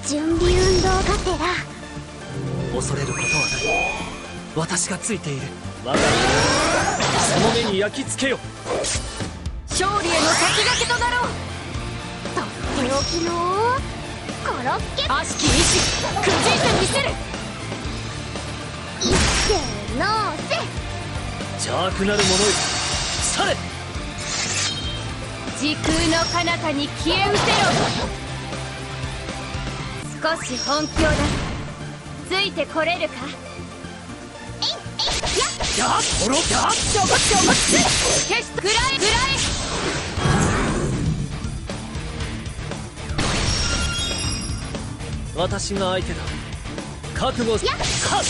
準備運動がてら。 恐れることはない。私がついている。我が身をその目に焼き付けよ。 勝利への先駆けとなろう。 とっておきのコロッケ。 悪しき意志くじいてみせる。 いっせーのーせ。 邪悪なる者よ、去れ。 時空の彼方に消え失せろ。少し本気を出す。ついてこれるか。 やっころやっちょこちょこ消しくらえくらえ。 私が相手だ。覚悟消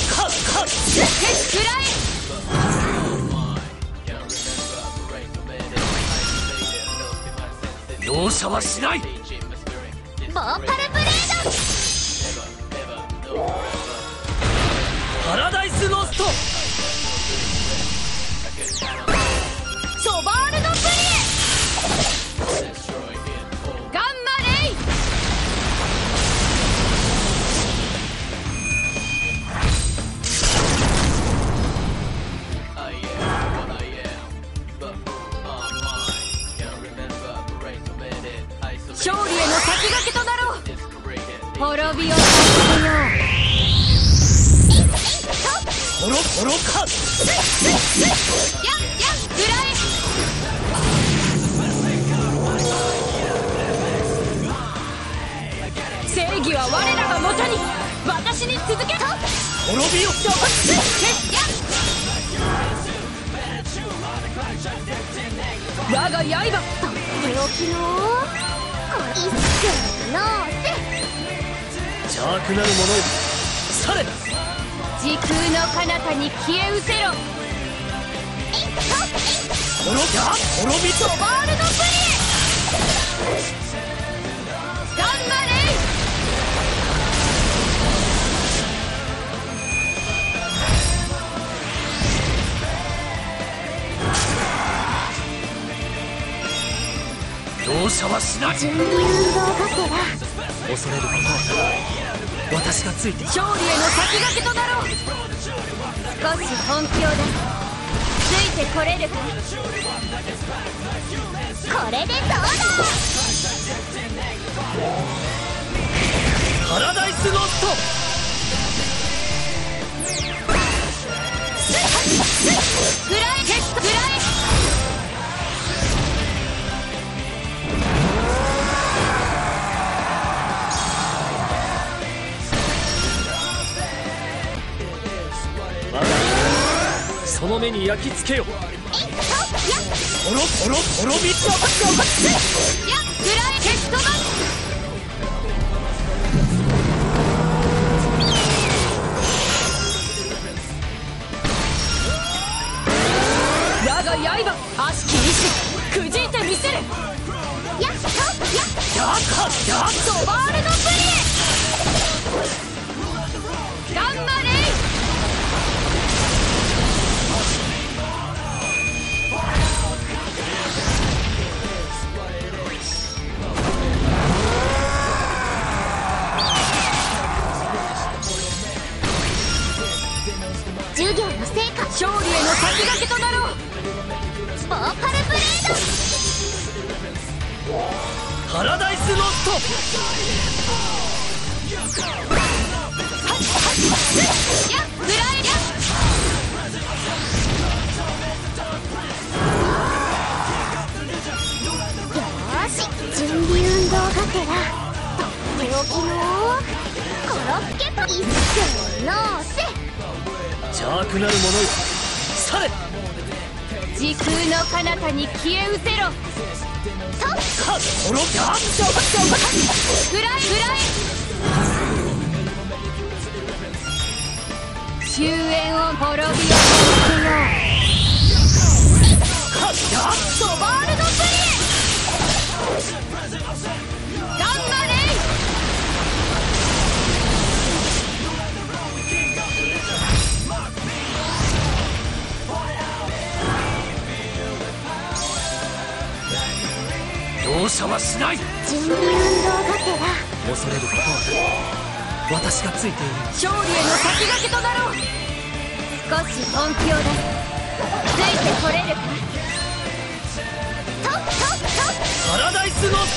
しくらえ。容赦はしない。 ボーパルブレード。 パラダイスロスト。 ソバールドプリエ。ガンマレイ。勝利への先駆けとなろう。滅びをさせよう。 コロコロか。 やっくらえ。正義は我らがもとに。私に続け。 滅びよ。 ちょこやっ我が刃。 とっておきのいっせーのーせ。 邪悪なる者よ、去れ。 時空の彼方に消え失せろ。 滅びソバールドプリエ。ガンマレイ。 容赦はしない。 準備運動がてら。 恐れることはない。私がついている。 勝利への先駆けとなろう。少し本気を出す。ついてこれるか。 これでどうだ。 パラダイスロスト。 くらえ消しくらえ。 その目に焼き付けよ。コロコロ滅び。 やっくらえ消し飛ばす。我が刃悪しき意志くじいてみせる。 やっソバールドプリエ。ガンマレイ。 授業の成果。 勝利への先駆けとなろう。 ボーパルブレード。 パラダイスロスト。 やっくらえ。 よーし、準備運動がてら。とっておきのコロッケパン。いっせーのーせ。 邪悪なる者よ、去れ。 時空の彼方に消え失せろ。 コロやっくらえ終焉を滅びをさせよう。ソバールドプリエ。ガンマレイ。 容赦はしない。 準備運動がてら。 恐れることはない。私がついている。 勝利への先駆けとなろう。少し本気を出す。ついてこれるか。 パラダイスノット。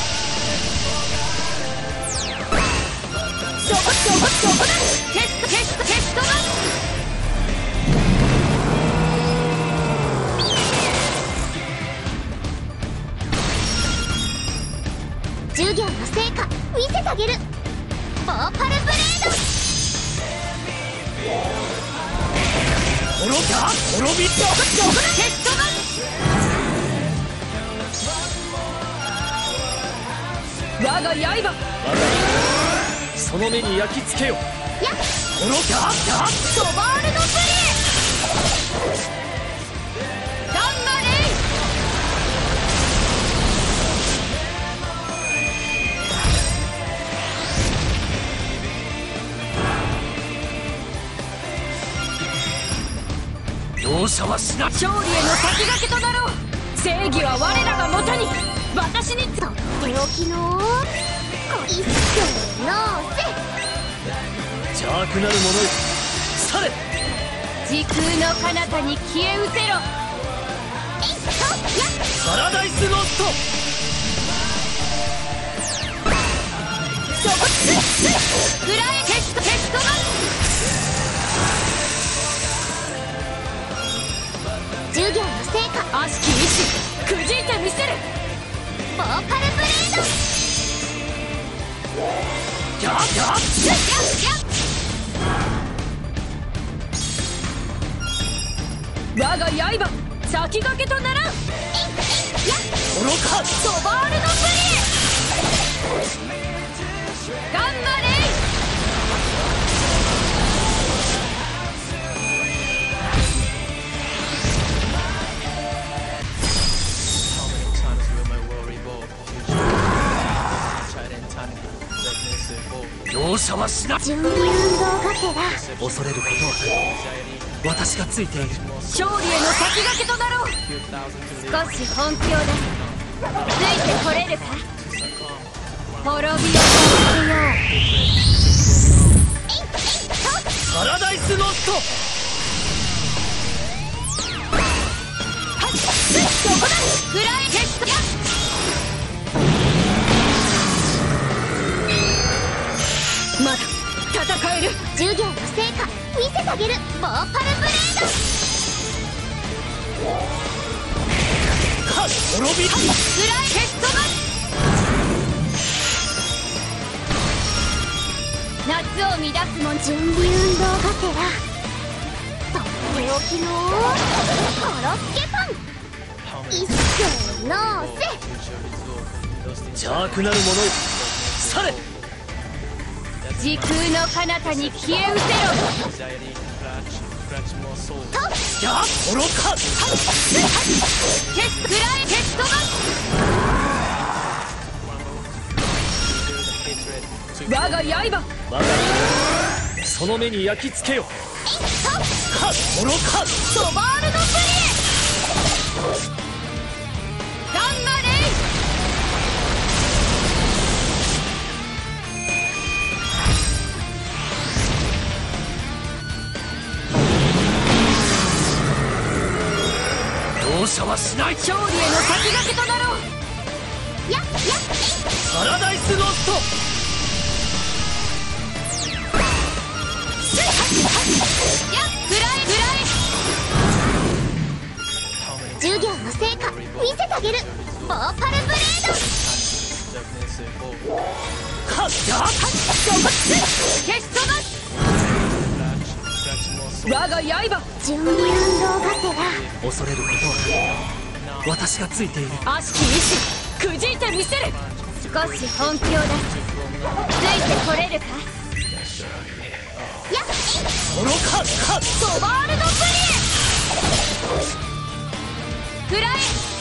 そこだ。テストだ。 授業の成果見せてあげる。ボーパルブレード。 滅びテストだ。我が刃。 その目に焼き付けよ。 やっソバールドプリエ。ガンマレイ。 容赦はしない。 勝利への先駆けとなろう。正義は我らがもとに。私にとっておきの一斉のせ。 邪悪なる者よ、去れ。 時空の彼方に消え失せろ。 パラダイスノット。 そこフライテストだ。 授業の成果悪しき意志くじいてみせる。 ボーパルブレード。 我が刃先駆けとならん。 愚か。 ソバールドプリエ。ガンマレイ。 容赦はしない。 準備運動がてら恐れることはない。私がついている。 勝利への先駆けとなろう。少し本気を出す。ついてこれるか。滅びをさパラダイスノット。 せよう。そこだ。フライテストや。まだ戦える。 授業の成果見せてあげる。ボーパルブレード。 滅び。 フライテストだ。夏を乱すもん。 準備運動がてらとっておきのコロッケパン。一斉のせ。 邪悪なる者よ、去れ。 時空の彼方に消え失せろ。 愚か。 フライテストだ。我が刃我がその目に焼き付けよ。愚か。 ソバールドプリエ。ガンマレイ。 容赦はしない。 勝利への先駆けとなろう。 パラダイスノット。 フライ。 授業の成果見せてあげる。ボーパルブレード。 テストだ。我が刃準備運動がてら恐れることはない。私がついている。 悪しき意志くじいてみせる。少し本気を出す。ついてこれるか。 愚か。 ソバールドプリエ。フライ。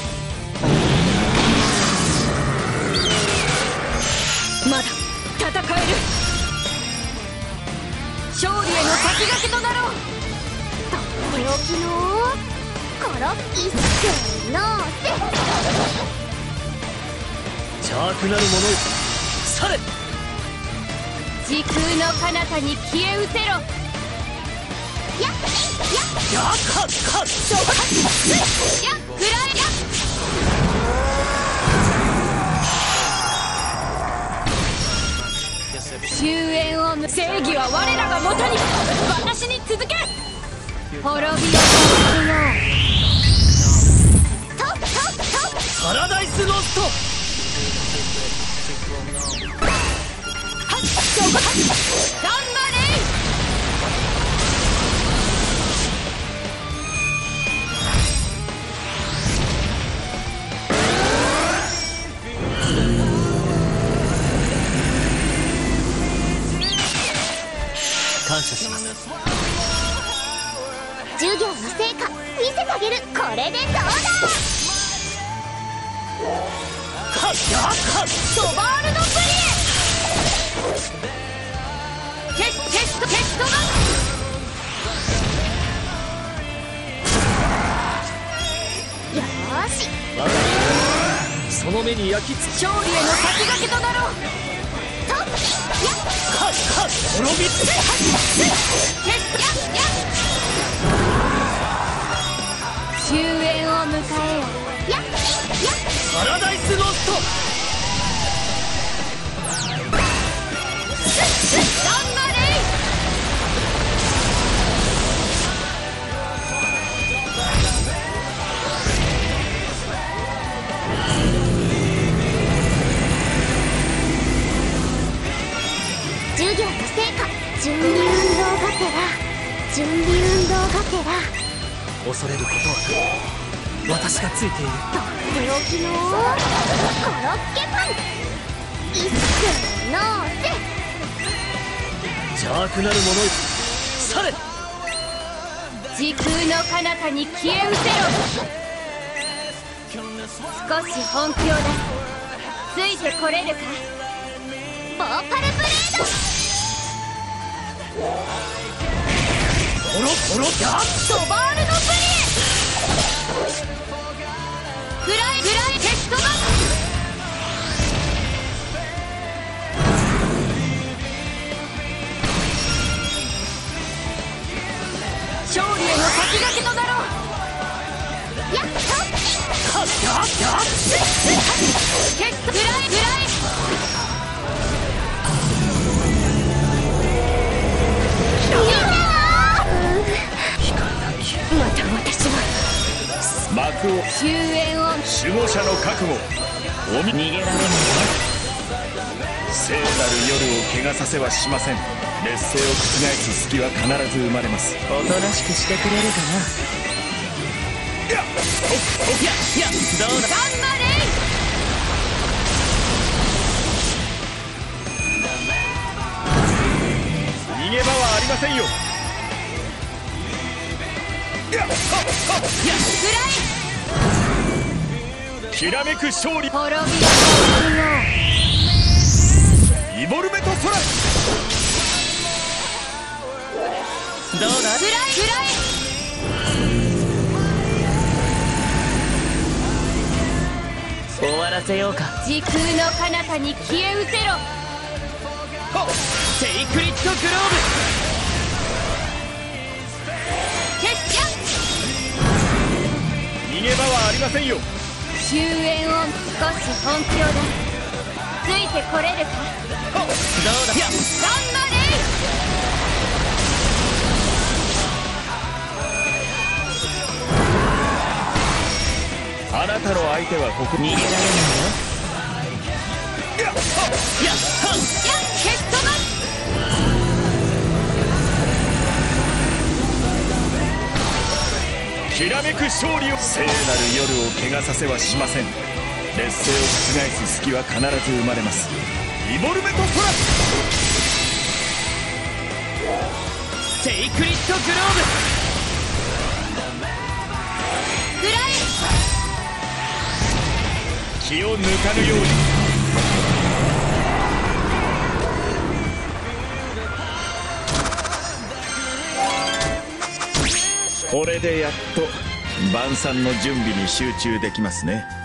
まだ戦える。勝利への先駆けとなろう。 とっておきのコロッ一斉のせ。 邪悪なる者よ、去れ。 時空の彼方に消え失せろ。 やっやっはっはっやっフライや終焉を正義は我らがもとに。私に続け。滅びよパラダイスロスト。 頑張れ。 感謝します。 授業の成果見せてあげる。これでどうだ。 はっやっはっソバールドプリエ。テストがよーし。 我がその目に焼き付き。 勝利への先駆けとなろう。 とやっはっはっ滅びつけ。 テストや終焉を迎えよ。 やっパラダイスロスト。 頑張れ。 授業の成果。準備運動がてら準備運動がてら恐れることはない。私がついている。 とっておきのコロッケパン。いっせーのせ。 邪悪なる者よ去れ。 時空の彼方に消え失せろ。少し本気を出す。ついてこれるか。 ボーパルブレード。 コロコロやっソバールドプリエ。フライテストが勝利への先駆けとなろう。 やっとはっやっテストフライまた私は幕を終焉を守護者の覚悟おみ逃げられない聖なる夜を汚させはしません。劣勢を覆す隙は必ず生まれます。 おとなしくしてくれるかな。 やっどうだ。 頑張れ。 逃げ場はありませんよ。 フライきらめく勝利。 滅びよイボルメトソラどうだ。 フライ終わらせようか。 時空の彼方に消え失せろ。 セイクリッドグローテストや逃げ場はありませんよ。 終焉を少し本気を出す。ついてこれるか。 ブ。どうだ。 頑張れ。 あなたの相手はここ逃げられないよ。 やっテストがきらめく勝利を。聖なる夜を汚させはしません。劣勢を覆す隙は必ず生まれます。イボルメトソラセイクリッドグローフライ気を抜かぬように。これでやっと晩餐の準備に集中できますね。